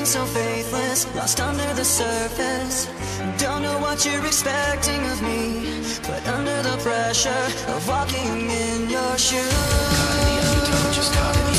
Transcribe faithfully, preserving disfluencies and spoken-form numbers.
so faithless, lost under the surface. Don't know what you're expecting of me, but under the pressure of walking in your shoes, caught in the undertow, just caught in the